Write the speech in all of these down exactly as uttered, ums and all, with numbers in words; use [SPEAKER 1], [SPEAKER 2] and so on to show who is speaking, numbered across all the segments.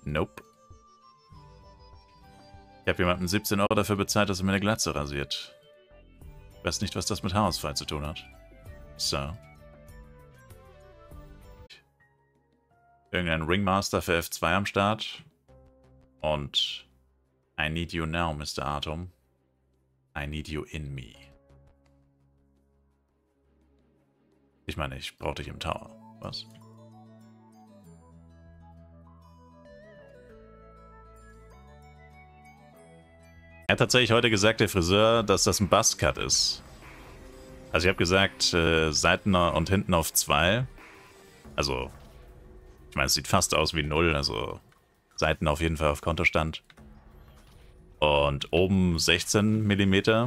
[SPEAKER 1] Nope. Ich habe jemandem siebzehn Euro dafür bezahlt, dass er mir eine Glatze rasiert. Ich weiß nicht, was das mit Haarausfall zu tun hat. So. Irgendein Ringmaster für F zwei am Start. Und I need you now, Mister Atom. I need you in me. Ich meine, ich brauche dich im Tower. Was? Er hat tatsächlich heute gesagt, der Friseur, dass das ein Buzzcut ist. Also ich habe gesagt, äh, Seiten und hinten auf zwei. Also, ich meine, es sieht fast aus wie null, also Seiten auf jeden Fall auf Kontostand. Und oben sechzehn Millimeter.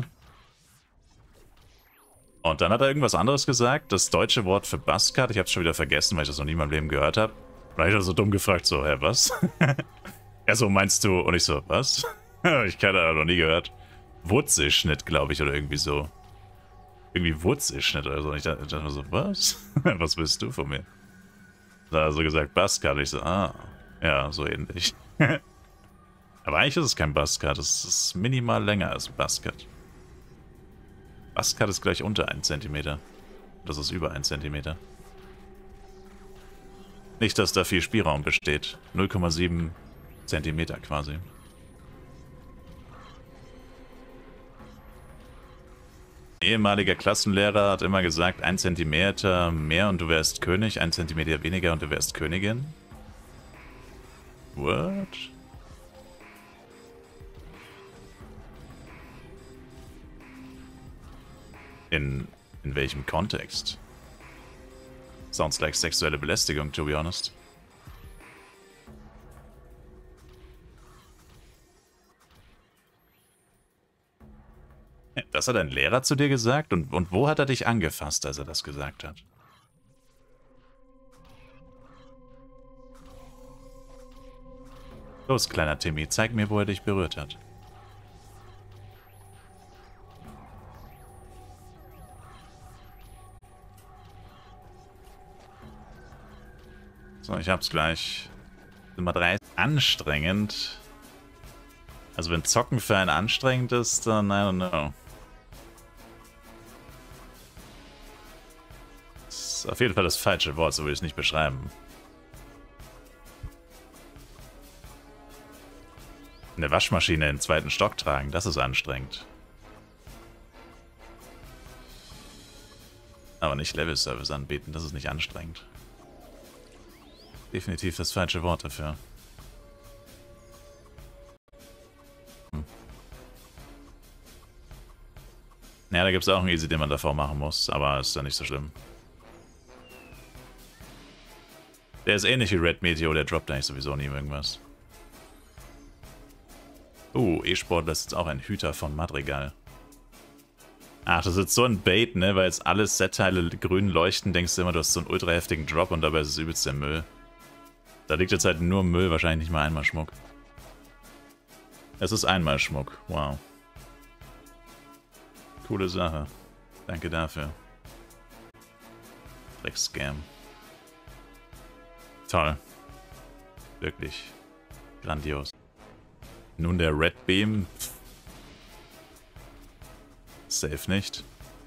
[SPEAKER 1] Und dann hat er irgendwas anderes gesagt, das deutsche Wort für Buzzcut. Ich habe es schon wieder vergessen, weil ich das noch nie in meinem Leben gehört habe. Da habe ich so dumm gefragt, so, hä, was? Er so, meinst du? Und ich so, was? Ich kann da noch nie gehört. Wurzelschnitt, glaube ich, oder irgendwie so. Irgendwie Wurzelschnitt oder so. Und ich dachte, ich dachte mir so, was? Was willst du von mir? Da hat er so gesagt, Buzzcut. Ich so, ah, ja, so ähnlich. Aber eigentlich ist es kein Buzzcut. Es ist minimal länger als ein Buzzcut. Buzzcut ist gleich unter einen Zentimeter. Das ist über einen Zentimeter. Nicht, dass da viel Spielraum besteht. null Komma sieben Zentimeter quasi. Ehemaliger Klassenlehrer hat immer gesagt, ein Zentimeter mehr und du wärst König, ein Zentimeter weniger und du wärst Königin. What? In, in welchem Kontext? Sounds like sexuelle Belästigung, to be honest. Das hat ein Lehrer zu dir gesagt? Und, und wo hat er dich angefasst, als er das gesagt hat? Los, kleiner Timmy, zeig mir, wo er dich berührt hat. So, ich hab's gleich. Nummer drei. Anstrengend. Also wenn Zocken für einen anstrengend ist, dann I don't know. Das ist auf jeden Fall das falsche Wort, so würde ich es nicht beschreiben. Eine Waschmaschine in den zweiten Stock tragen, das ist anstrengend. Aber nicht Level-Service anbieten, das ist nicht anstrengend. Definitiv das falsche Wort dafür. Hm. Ja, da gibt es auch einen Easy, den man davor machen muss, aber ist ja nicht so schlimm. Der ist ähnlich wie Red Meteor, der droppt eigentlich sowieso nie irgendwas. Uh, E-Sport, das ist jetzt auch ein Hüter von Madrigal. Ach, das ist jetzt so ein Bait, ne? Weil jetzt alle Set-Teile grün leuchten, denkst du immer, du hast so einen ultra heftigen Drop und dabei ist es übelst der Müll. Da liegt jetzt halt nur Müll, wahrscheinlich nicht mal einmal Schmuck. Es ist einmal Schmuck, wow. Coole Sache. Danke dafür. Dreckscam. Toll. Wirklich. Grandios. Nun der Red Beam. Safe nicht.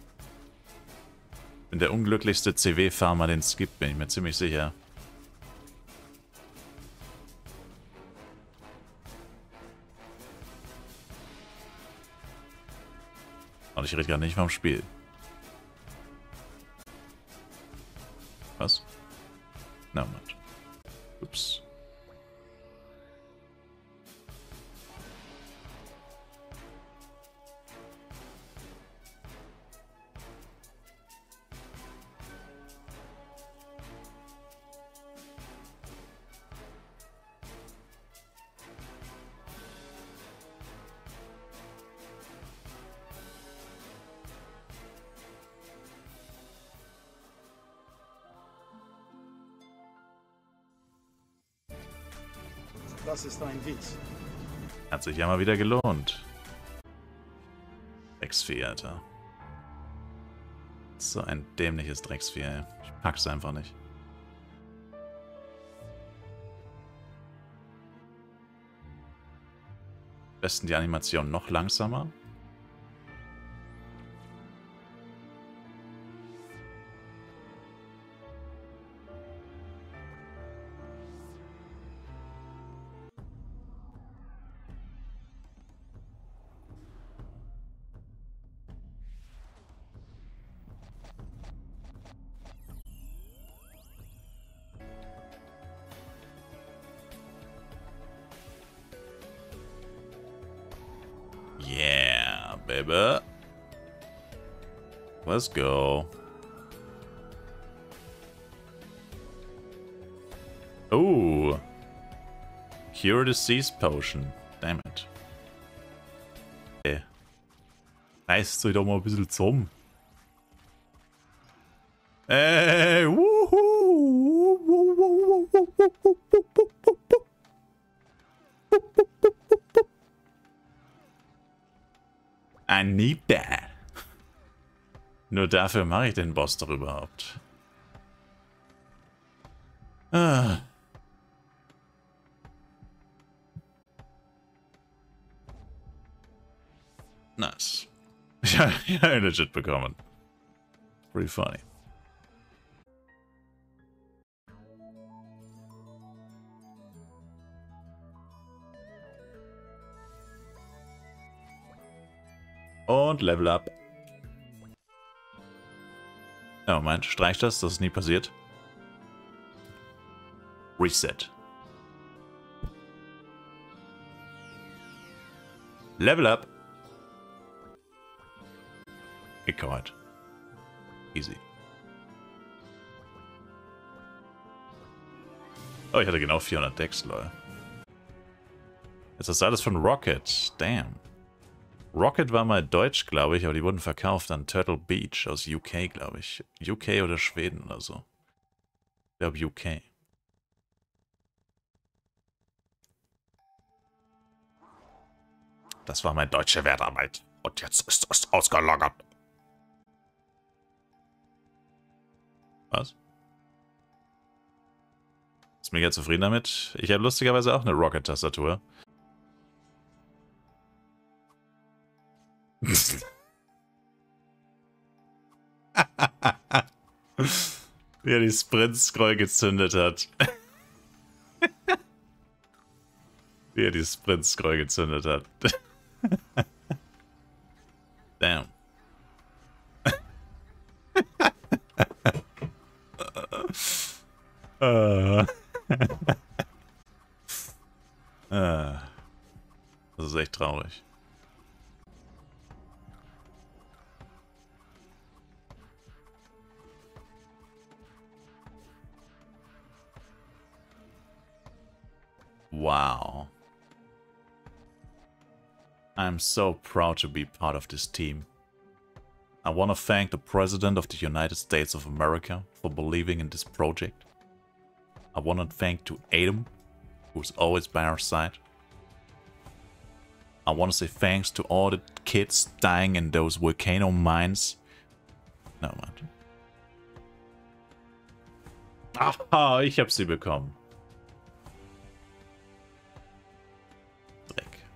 [SPEAKER 1] Bin der unglücklichste C W-Farmer, den es gibt, bin ich mir ziemlich sicher. Und ich rede gar nicht vom Spiel. Was? Na, no, Mann. Ups.
[SPEAKER 2] Das ist ein Witz.
[SPEAKER 1] Hat sich ja mal wieder gelohnt. Drecksvieh, Alter. So ein dämliches Drecksvieh, ey. Ich pack's einfach nicht. besten die Animation noch langsamer. Yeah, baby. Let's go. Ooh. Cure Disease Potion. Damn it. Okay. Reißt euch doch mal ein bisschen zum. Ey, wuhu. I need that. Nur dafür mache ich den Boss doch überhaupt. Ah. Nice. Ja, ja, legit bekommen. Pretty funny. Und Level Up. Ja, Moment, streich das, das ist nie passiert. Reset. Level Up. Gecallt. Easy. Oh, ich hatte genau vierhundert Decks, lol. Jetzt ist das alles von Rocket. Damn. Rocket war mal deutsch, glaube ich, aber die wurden verkauft an Turtle Beach aus U K, glaube ich. U K oder Schweden oder so. Ich glaube U K. Das war meine deutsche Wertarbeit. Und jetzt ist es ausgelagert. Was? Ist mega zufrieden damit? Ich habe lustigerweise auch eine Rocket-Tastatur. Wie er die Sprint-Scroll gezündet hat. Wie er die Sprint-Scroll gezündet hat. Damn. uh. uh. Das ist echt traurig. Wow. I'm so proud to be part of this team. I want to thank the President of the United States of America for believing in this project. I want to thank to Adam, who's always by our side. I want to say thanks to all the kids dying in those volcano mines. No, man. Aha, ich hab sie bekommen. Dreck.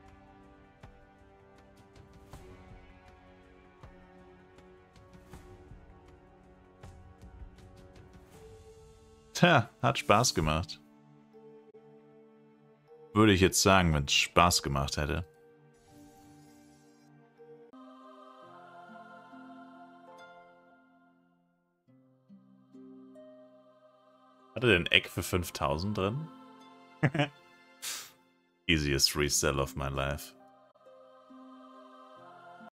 [SPEAKER 1] Tja, hat Spaß gemacht. Würde ich jetzt sagen, wenn es Spaß gemacht hätte. Hatte den Eck für fünftausend drin? Easiest resell of my life.